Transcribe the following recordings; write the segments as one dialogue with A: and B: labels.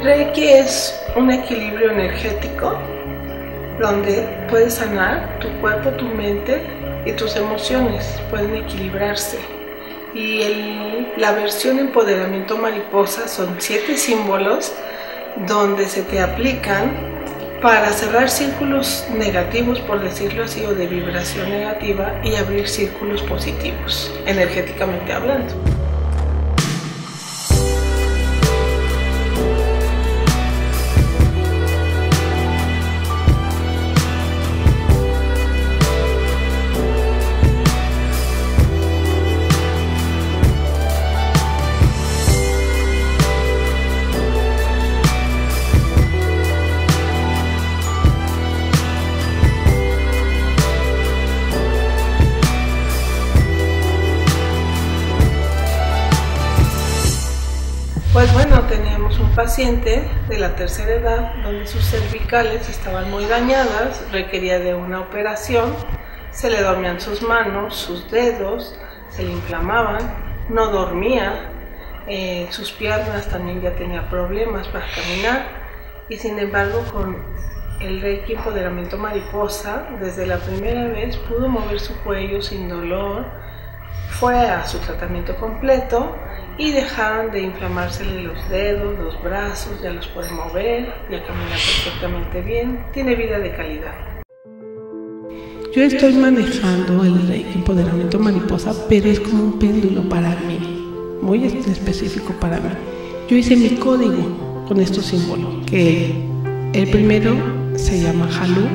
A: Reiki es un equilibrio energético donde puedes sanar tu cuerpo, tu mente y tus emociones, pueden equilibrarse. Y la versión empoderamiento mariposa son 7 símbolos donde se te aplican para cerrar círculos negativos, por decirlo así, o de vibración negativa, y abrir círculos positivos, energéticamente hablando. Pues bueno, teníamos un paciente de la tercera edad donde sus cervicales estaban muy dañadas, requería de una operación, se le dormían sus manos, sus dedos, se le inflamaban, no dormía, sus piernas también ya tenía problemas para caminar, y sin embargo con el Reiki Empoderamiento Mariposa, desde la primera vez pudo mover su cuello sin dolor, fue a su tratamiento completo y dejaron de inflamársele los dedos, los brazos, ya los puede mover, ya camina perfectamente bien, tiene vida de calidad.
B: Yo estoy manejando el Reiki Empoderamiento Mariposa, pero es como un péndulo para mí, muy específico para mí. Yo hice mi código con estos símbolos, que el primero se llama Halu,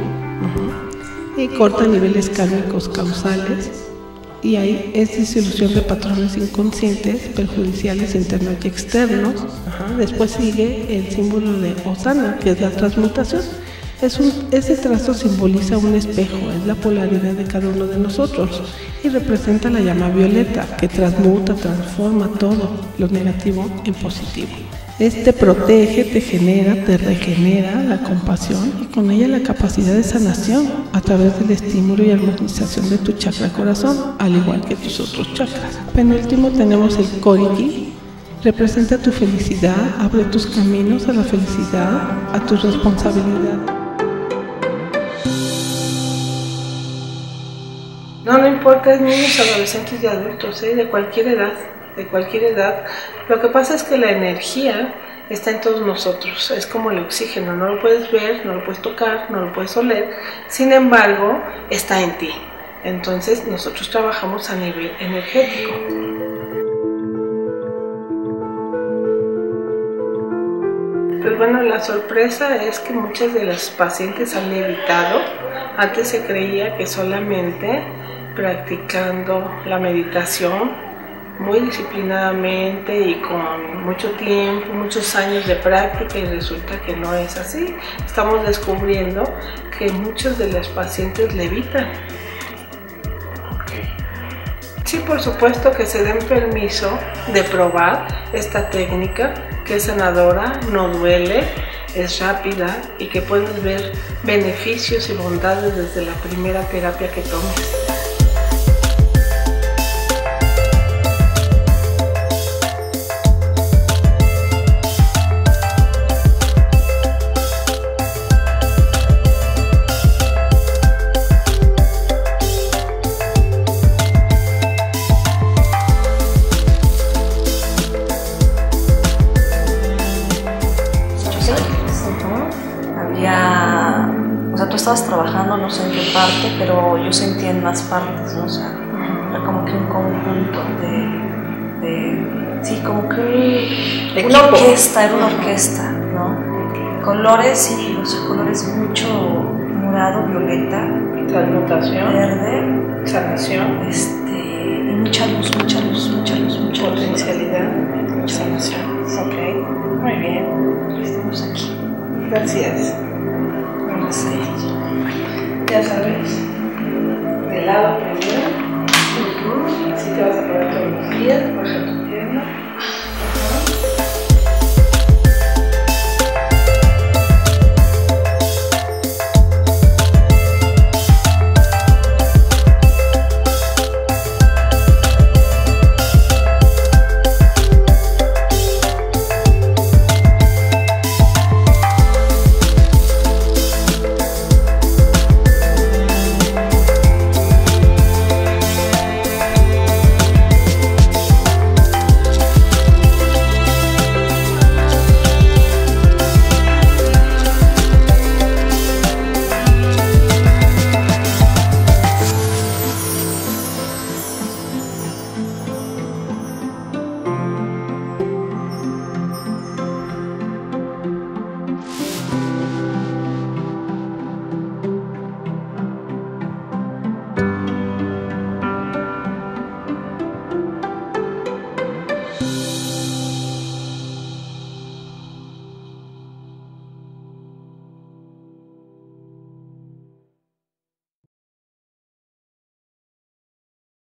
B: y corta niveles kármicos causales, y ahí es disolución de patrones inconscientes, perjudiciales internos y externos. Después sigue el símbolo de Osana, que es la transmutación. Ese trazo simboliza un espejo, es la polaridad de cada uno de nosotros y representa la llama violeta, que transmuta, transforma todo lo negativo en positivo. Este protege, te genera, te regenera la compasión y con ella la capacidad de sanación a través del estímulo y armonización de tu chakra corazón, al igual que tus otros chakras. Penúltimo tenemos el Koriki, representa tu felicidad, abre tus caminos a la felicidad, a tu responsabilidad.
A: No importa, es niños, adolescentes y adultos, de cualquier edad. De cualquier edad. Lo que pasa es que la energía está en todos nosotros, es como el oxígeno, no lo puedes ver, no lo puedes tocar, no lo puedes oler, sin embargo está en ti. Entonces nosotros trabajamos a nivel energético. Pues bueno, la sorpresa es que muchas de las pacientes han levitado. Antes se creía que solamente practicando la meditación muy disciplinadamente y con mucho tiempo, muchos años de práctica, y resulta que no es así. Estamos descubriendo que muchas de las pacientes levitan. Sí, por supuesto que se den permiso de probar esta técnica, que es sanadora, no duele, es rápida y que puedes ver beneficios y bondades desde la primera terapia que tomes.
C: O sea, tú estabas trabajando, no sé en qué parte, pero yo sentía en más partes, ¿no? O sea, era como que un conjunto sí, como que una orquesta, era una orquesta, ¿no? Colores, sí, los colores mucho morado, violeta,
A: transmutación,
C: verde,
A: sanación,
C: y mucha luz,
A: potencialidad, sanación.
C: Ok, muy bien, estamos aquí.
A: Gracias. Ya sabes, de lado primero, así te vas a poner todos los días, baja